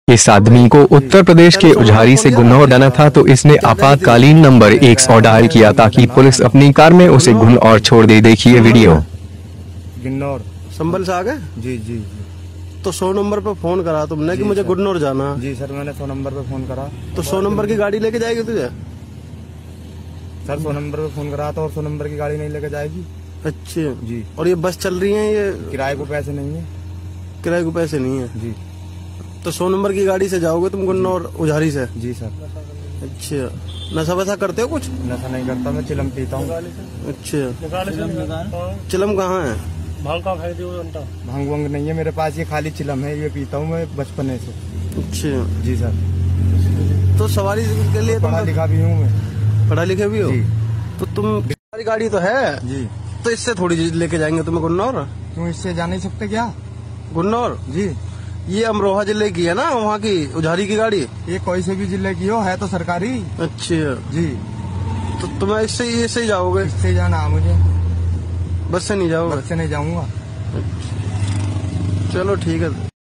इस आदमी को उत्तर प्रदेश के उझारी से गुन्नौर जाना था, तो इसने आपातकालीन नंबर 100 डायल किया ताकि पुलिस अपनी कार में उसे गुन्नौर छोड़ दे। देखिए वीडियो। गुन्नौर संभल से आ गए? जी जी जी। तो 100 नंबर पे फोन करा तुमने कि मुझे गुन्नौर जाना? जी सर, मैंने 100 नंबर पे फोन करा। तो 100 नंबर की गाड़ी लेके जाएगी तुझे? सर 100 नंबर पे फोन करा था और 100 नंबर की गाड़ी नहीं लेके जाएगी। अच्छा जी। और ये बस चल रही है, ये किराए को पैसे नहीं है? किराए को पैसे नहीं है जी। तो 100 नंबर की गाड़ी से जाओगे तुम गुन्नौर उझारी से? जी सर। अच्छा, नशा वशा करते हो कुछ? नशा नहीं करता, मैं चिलम पीता हूँ। अच्छा, चिलम कहाँ है? भांग वांग नहीं है मेरे पास, ये खाली चिलम है, ये पीता हूँ मैं बचपने से। अच्छा जी सर। तो सवारी के लिए पढ़ा लिखा भी हूँ मैं। पढ़ा लिखे भी हो? तो तुम गाड़ी तो है जी, तो इससे थोड़ी लेके जाएंगे तुम्हें गुन्नौर? क्यों, इससे जा नहीं सकते क्या? गुन्नौर जी, ये अमरोहा जिले की है ना, वहाँ की उझारी की गाड़ी? ये कोई से भी जिले की हो, है तो सरकारी। अच्छा जी। तो तुम्हें इससे ही जाओगे? इससे जाना है मुझे। बस से नहीं जाओगे? बस से नहीं जाऊंगा। चलो ठीक है।